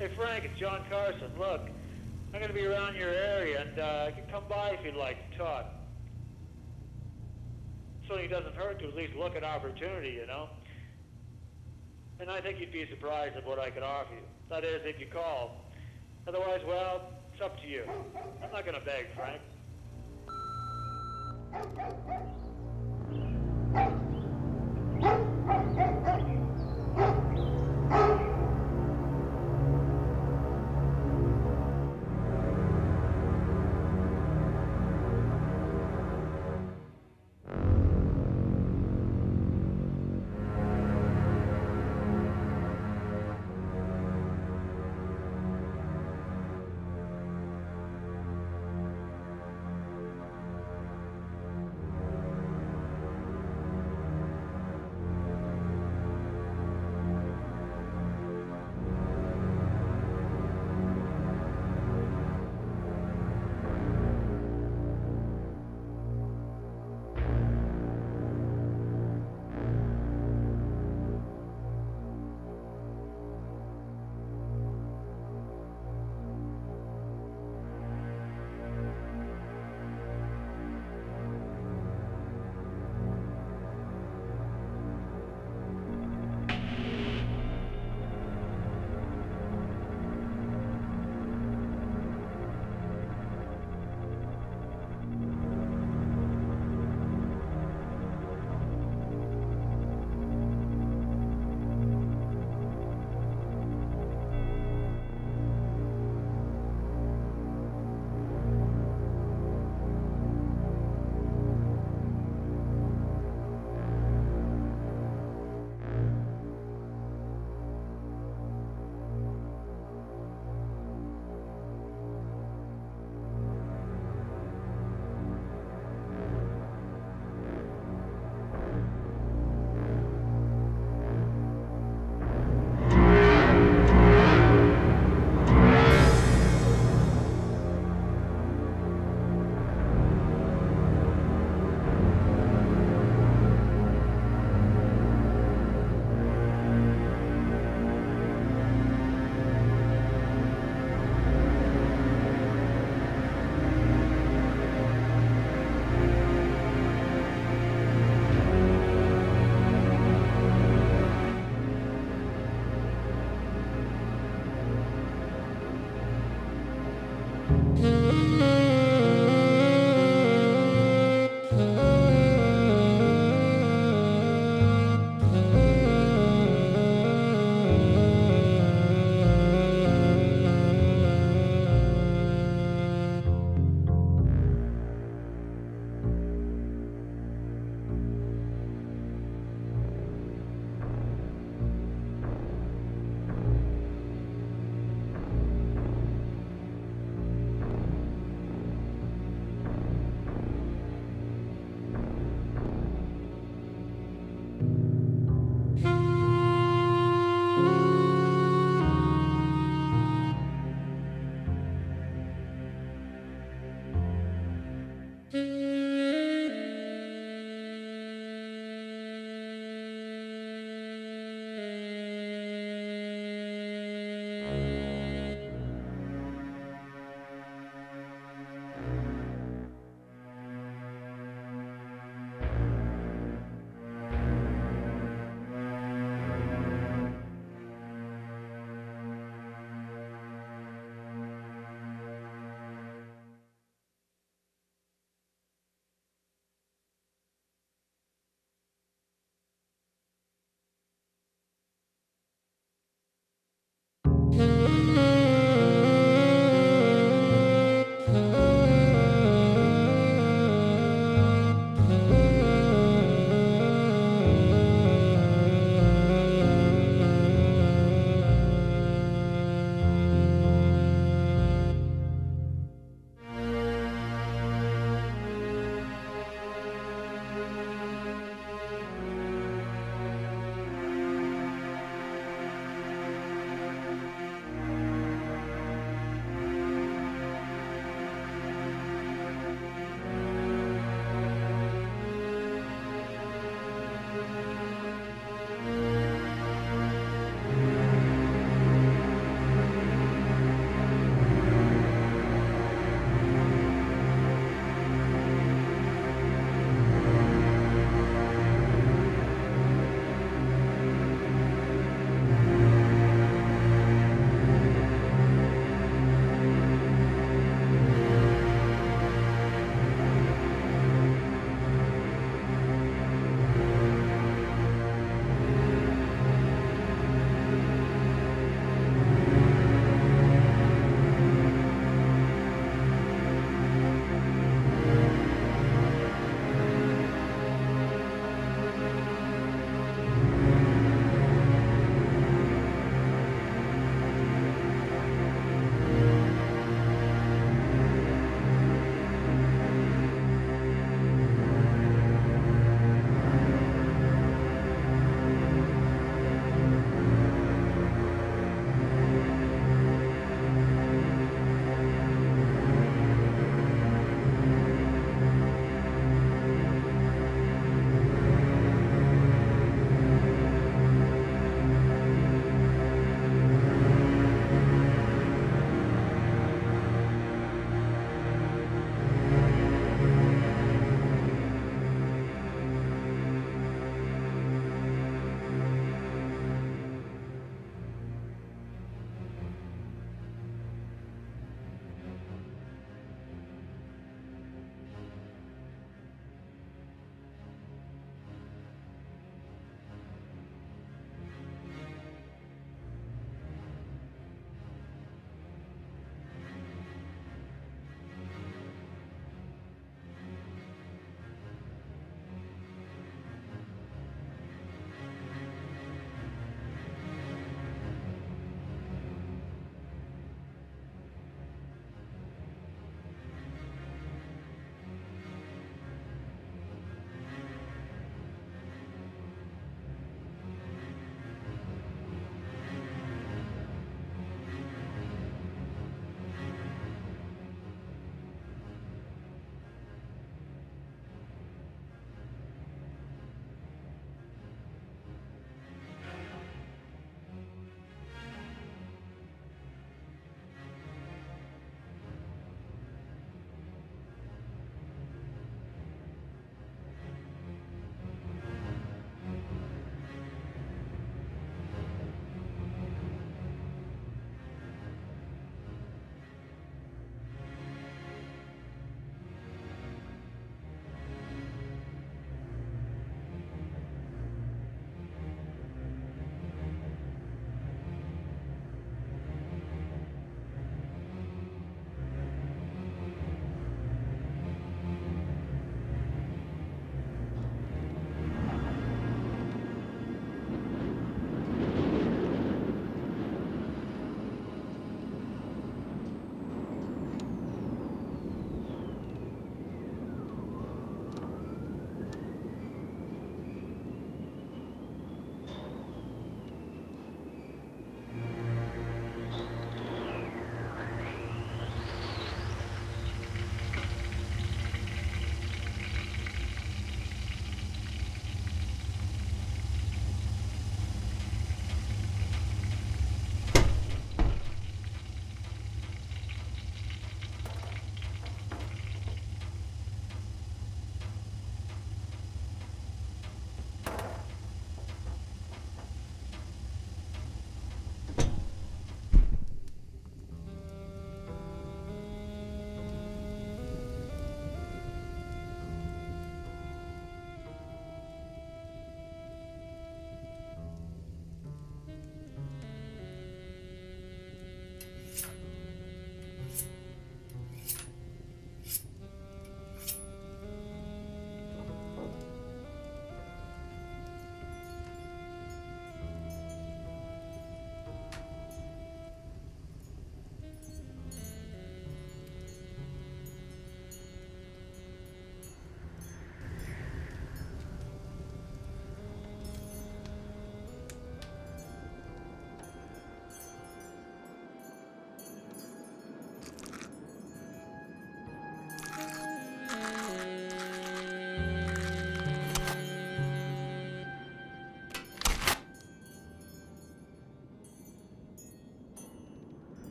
Hey Frank, it's John Carson. Look, I'm going to be around your area, and I can come by if you'd like to talk. So it doesn't hurt to at least look at opportunity, you know. And I think you'd be surprised at what I could offer you. That is, if you call. Otherwise, well, it's up to you. I'm not going to beg, Frank.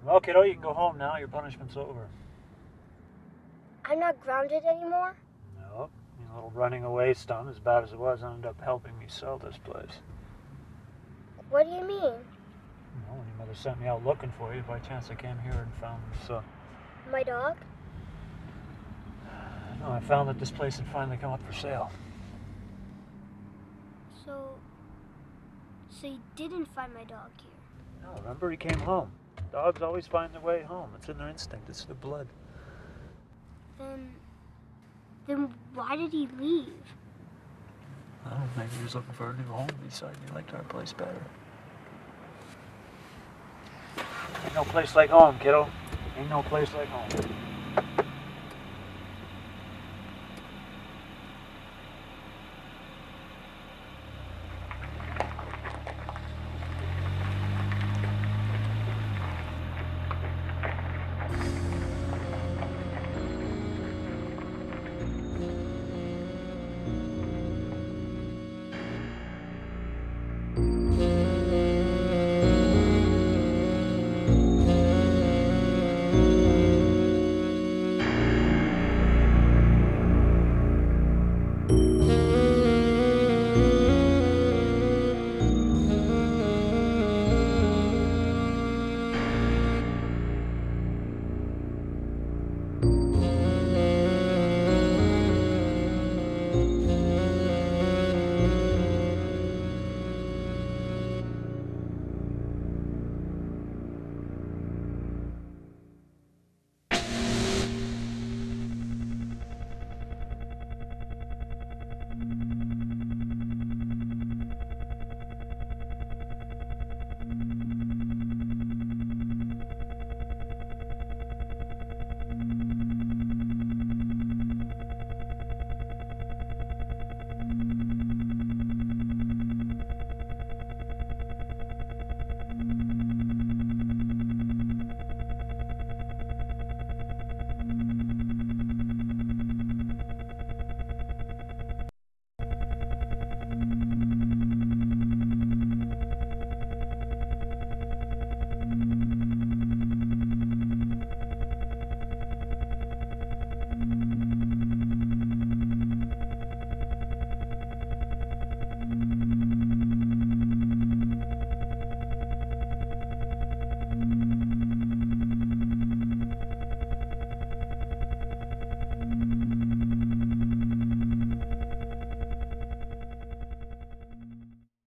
Well, kiddo, you can go home now. Your punishment's over. I'm not grounded anymore? Nope. Your little running away stunt, as bad as it was, ended up helping me sell this place. What do you mean? Well, when your mother sent me out looking for you, by chance I came here and found this, My dog? No, I found that this place had finally come up for sale. So you didn't find my dog here? No, remember, he came home. Dogs always find their way home. It's in their instinct. It's their blood. Then why did he leave? I don't know, maybe he was looking for a new home. He decided he liked our place better. Ain't no place like home, kiddo. Ain't no place like home.